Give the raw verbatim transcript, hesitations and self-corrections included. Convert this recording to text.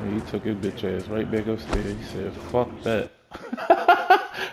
He took his bitch ass right back upstairs. He said, fuck that.